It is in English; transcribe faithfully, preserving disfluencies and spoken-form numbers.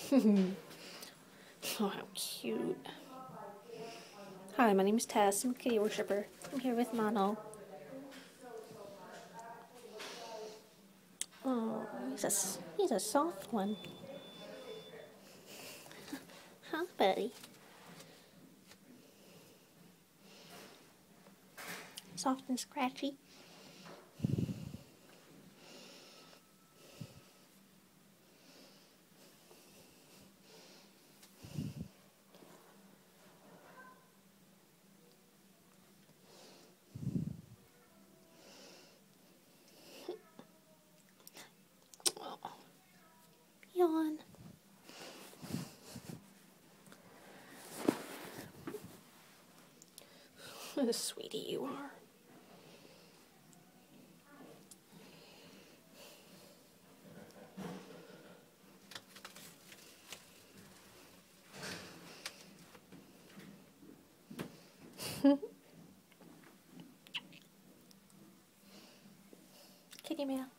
Oh, how cute. Hi, my name is Tess. I'm a kitty worshiper. I'm here with Mano. Oh, he's a, he's a soft one. Huh, buddy? Soft and scratchy. Oh, yawn. What a sweetie you are. Kitty meow.